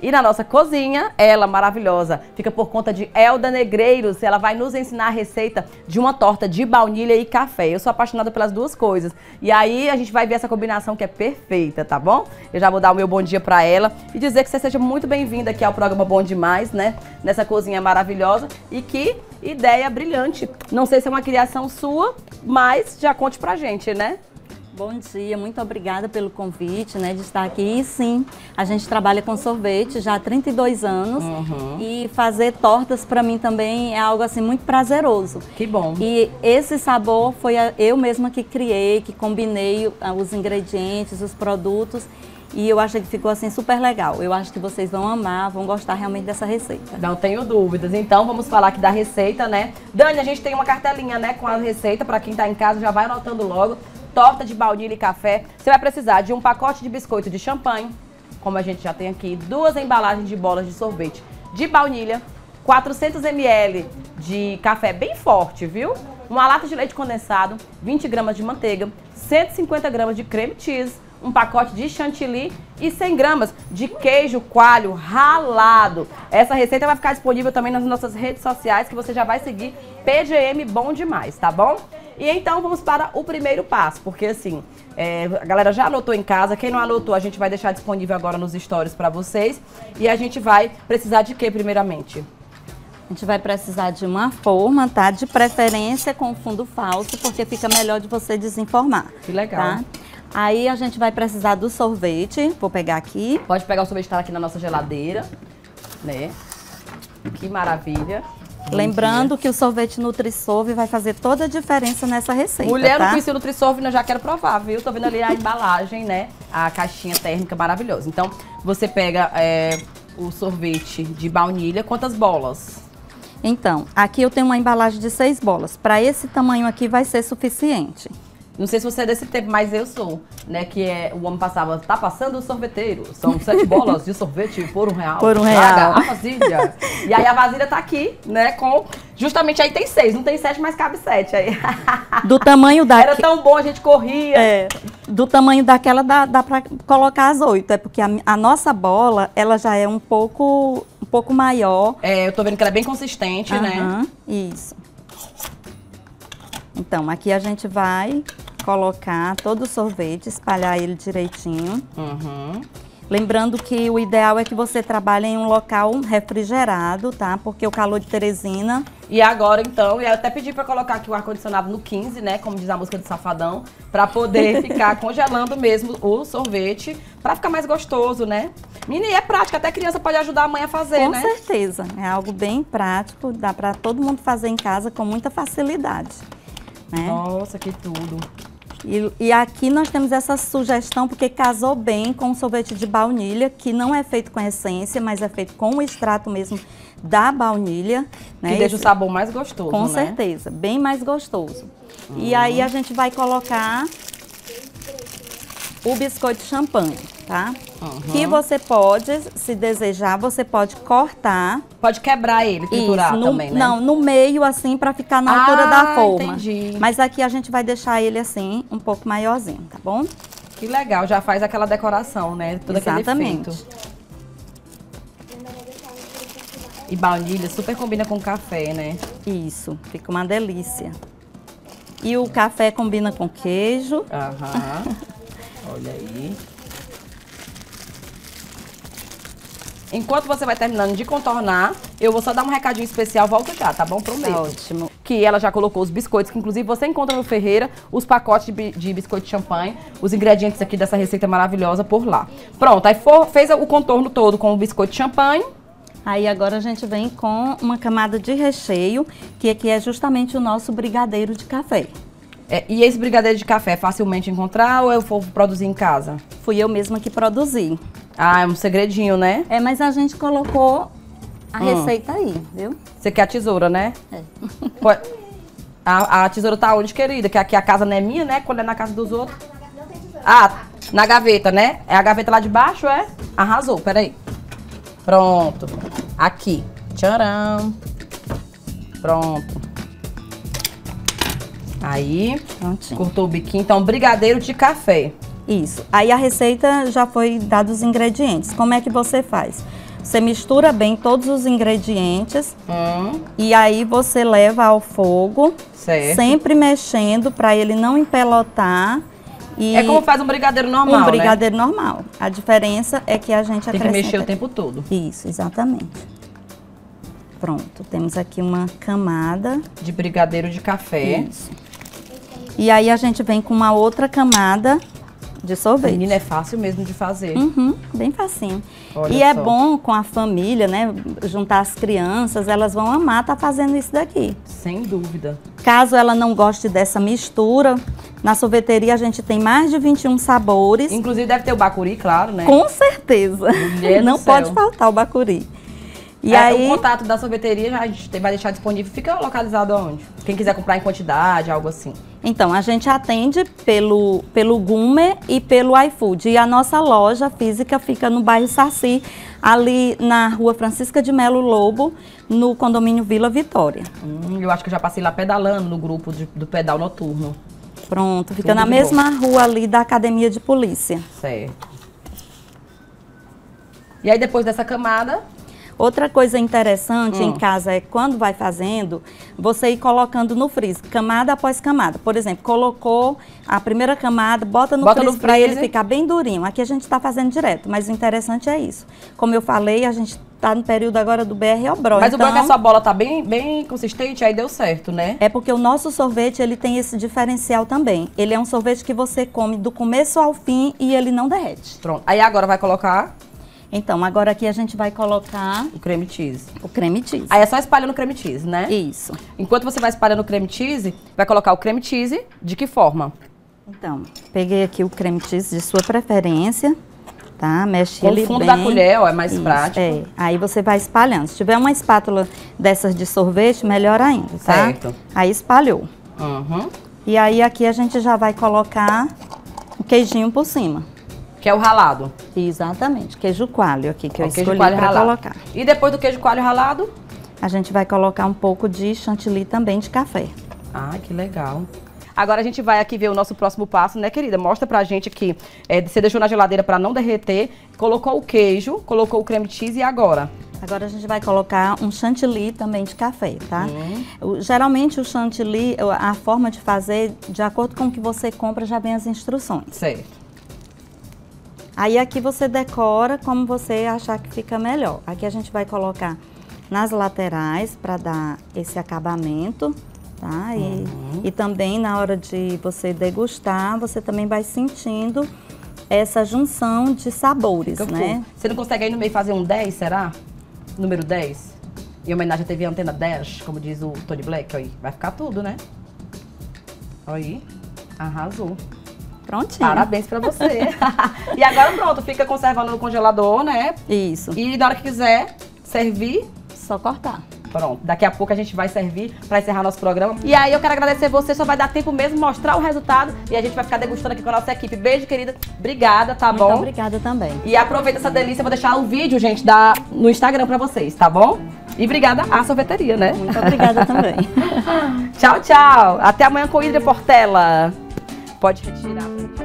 E na nossa cozinha, ela maravilhosa, fica por conta de Elda Negreiros. Ela vai nos ensinar a receita de uma torta de baunilha e café. Eu sou apaixonada pelas duas coisas. E aí a gente vai ver essa combinação que é perfeita, tá bom? Eu já vou dar o meu bom dia pra ela e dizer que você seja muito bem-vinda aqui ao programa Bom Demais, né? Nessa cozinha maravilhosa e que ideia brilhante. Não sei se é uma criação sua, mas já conte pra gente, né? Bom dia, muito obrigada pelo convite, né, de estar aqui. E sim, a gente trabalha com sorvete já há 32 anos e fazer tortas para mim também é algo assim muito prazeroso. Que bom. E esse sabor foi eu mesma que criei, que combinei os ingredientes, os produtos. E eu acho que ficou assim super legal. Eu acho que vocês vão amar, vão gostar realmente dessa receita. Não tenho dúvidas. Então vamos falar aqui da receita, né? Dani, a gente tem uma cartelinha, né, com a receita. Para quem tá em casa já vai anotando logo. Torta de baunilha e café. Você vai precisar de um pacote de biscoito de champanhe, como a gente já tem aqui, 2 embalagens de bolas de sorvete de baunilha, 400 ml de café bem forte, viu? Uma lata de leite condensado, 20 gramas de manteiga, 150 gramas de creme cheese, um pacote de chantilly e 100 gramas de queijo coalho ralado. Essa receita vai ficar disponível também nas nossas redes sociais, que você já vai seguir PGM Bom Demais, tá bom? E então vamos para o primeiro passo, porque assim, a galera já anotou em casa. Quem não anotou, a gente vai deixar disponível agora nos stories para vocês. E a gente vai precisar de quê primeiramente? A gente vai precisar de uma forma, tá? De preferência com fundo falso, porque fica melhor de você desenformar. Que legal. Tá? Aí a gente vai precisar do sorvete, vou pegar aqui. Pode pegar o sorvete que tá aqui na nossa geladeira, né? Que maravilha. Lembrando que o sorvete Nutrisolve vai fazer toda a diferença nessa receita, Mulher, tá? não conheci o Nutrisolve, eu já quero provar, viu? Tô vendo ali a embalagem, né? A caixinha térmica maravilhosa. Então, você pega o sorvete de baunilha. Quantas bolas? Então, aqui eu tenho uma embalagem de 6 bolas. Para esse tamanho aqui vai ser suficiente. Não sei se você é desse tempo, mas eu sou, né? Que o homem passava, tá passando o sorveteiro. São 7 bolas de sorvete por R$1. Por R$1. Traga a vasilha. E aí a vasilha tá aqui, né? Com. Justamente aí tem 6, não tem 7, mas cabe 7 aí. Do tamanho da. Era tão bom, a gente corria. Do tamanho daquela dá pra colocar as 8. É porque a nossa bola, ela já é um pouco maior. Eu tô vendo que ela é bem consistente, né? Isso. Então, aqui a gente vai colocar todo o sorvete, espalhar ele direitinho. Lembrando que o ideal é que você trabalhe em um local refrigerado, tá? Porque o calor de Teresina... E agora, então, eu até pedi pra colocar aqui o ar-condicionado no 15, né? Como diz a música do Safadão, pra poder ficar congelando mesmo o sorvete, pra ficar mais gostoso, né? Menina, e é prático, até criança pode ajudar a mãe a fazer, né? Com certeza, é algo bem prático, dá pra todo mundo fazer em casa com muita facilidade. Né? Nossa, que tudo. E aqui nós temos essa sugestão porque casou bem com o sorvete de baunilha, que não é feito com essência, mas é feito com o extrato mesmo da baunilha. Né? Que deixa o sabor mais gostoso, com né? certeza, bem mais gostoso. E aí a gente vai colocar o biscoito champanhe, tá? Que você pode, se desejar, você pode cortar. Pode quebrar ele, triturar também, né? Não, no meio assim, pra ficar na altura da forma. Entendi. Mas aqui a gente vai deixar ele assim, um pouco maiorzinho, tá bom? Que legal, já faz aquela decoração, né? Todo Exatamente. aquele efeito. E baunilha super combina com café, né? Isso, fica uma delícia. E o café combina com queijo. Olha aí. Enquanto você vai terminando de contornar, eu vou só dar um recadinho especial, volto já, tá bom? Prometo. Ótimo. Que ela já colocou os biscoitos, que inclusive você encontra no Ferreira, os pacotes de biscoito de champanhe, os ingredientes aqui dessa receita maravilhosa por lá. Pronto, aí fez o contorno todo com o biscoito de champanhe. Aí agora a gente vem com uma camada de recheio, que aqui é justamente o nosso brigadeiro de café. E esse brigadeiro de café é facilmente encontrar ou eu vou produzir em casa? Fui eu mesma que produzi. Ah, é um segredinho, né? Mas a gente colocou a receita aí, viu? Você quer a tesoura, né? É. A tesoura tá onde, querida? Que aqui a casa não é minha, né? Quando é na casa dos outros. Ah, na gaveta, né? É a gaveta lá de baixo, é? Arrasou, peraí. Pronto. Aqui. Tcharam. Pronto. Aí, prontinho. Cortou o biquinho. Então, brigadeiro de café. Isso. Aí a receita já foi dada os ingredientes. Como é que você faz? Você mistura bem todos os ingredientes e aí você leva ao fogo, sempre mexendo para ele não empelotar. E é como faz um brigadeiro normal, um brigadeiro normal. A diferença é que a gente tem que mexer o tempo todo. Isso, exatamente. Pronto, temos aqui uma camada de brigadeiro de café. Isso. E aí a gente vem com uma outra camada de sorvete. Menina, é fácil mesmo de fazer. Bem facinho. Olha e só. é bom com a família, né? Juntar as crianças, elas vão amar estar fazendo isso daqui. Sem dúvida. Caso ela não goste dessa mistura, na sorveteria a gente tem mais de 21 sabores. Inclusive deve ter o bacuri, claro, né? Com certeza. Não pode faltar o bacuri. E aí, o contato da sorveteria a gente vai deixar disponível. Fica localizado aonde? Quem quiser comprar em quantidade, algo assim. Então, a gente atende pelo Gume e pelo iFood. E a nossa loja física fica no bairro Saci, ali na rua Francisca de Melo Lobo, no condomínio Vila Vitória. Eu acho que eu já passei lá pedalando no grupo do pedal noturno. Pronto, fica na mesma rua ali da Academia de Polícia. Certo. E aí depois dessa camada... Outra coisa interessante em casa é quando vai fazendo, você ir colocando no freezer, camada após camada. Por exemplo, colocou a primeira camada, bota no freezer para ele ficar bem durinho. Aqui a gente está fazendo direto, mas o interessante é isso. Como eu falei, a gente está no período agora do BR Obró. Mas então, o bom é que a sua bola tá bem consistente, aí deu certo, né? É porque o nosso sorvete, ele tem esse diferencial também. Ele é um sorvete que você come do começo ao fim e ele não derrete. Pronto. Aí agora vai colocar... Então, agora aqui a gente vai colocar... o creme cheese. O creme cheese. Aí é só espalhando o creme cheese, né? Isso. Enquanto você vai espalhando o creme cheese, vai colocar o creme cheese de que forma? Então, peguei aqui o creme cheese de sua preferência, tá? Mexe ele bem. Com o fundo da colher, ó, é mais prático. É, aí você vai espalhando. Se tiver uma espátula dessas de sorvete, melhor ainda, tá? Certo. Aí espalhou. E aí aqui a gente já vai colocar o queijinho por cima. Que é o ralado. Exatamente, queijo coalho aqui que eu escolhi para colocar. E depois do queijo coalho ralado? A gente vai colocar um pouco de chantilly também de café. Ah, que legal. Agora a gente vai aqui ver o nosso próximo passo, né, querida? Mostra pra gente aqui. Você deixou na geladeira para não derreter, colocou o queijo, colocou o creme cheese e agora? Agora a gente vai colocar um chantilly também de café, tá? Geralmente o chantilly, a forma de fazer, de acordo com o que você compra, já vem as instruções. Certo. Aí aqui você decora como você achar que fica melhor. Aqui a gente vai colocar nas laterais para dar esse acabamento, tá? E também na hora de você degustar, você também vai sentindo essa junção de sabores, né? Você não consegue aí no meio fazer um 10, será? Número 10? Em homenagem à TV Antena 10, como diz o Tony Black, aí. Vai ficar tudo, né? Aí, arrasou. Prontinho. Parabéns pra você. E agora pronto, fica conservando no congelador, né? Isso. E na hora que quiser servir, só cortar. Pronto, daqui a pouco a gente vai servir pra encerrar nosso programa. E aí eu quero agradecer você, só vai dar tempo mesmo mostrar o resultado e a gente vai ficar degustando aqui com a nossa equipe. Beijo, querida. Obrigada, tá bom? Muito obrigada também. E aproveita essa delícia, eu vou deixar o vídeo, gente, no Instagram pra vocês, tá bom? E obrigada à sorveteria, né? Muito obrigada também. Tchau, tchau. Até amanhã com Hidra Portela. Pode retirar.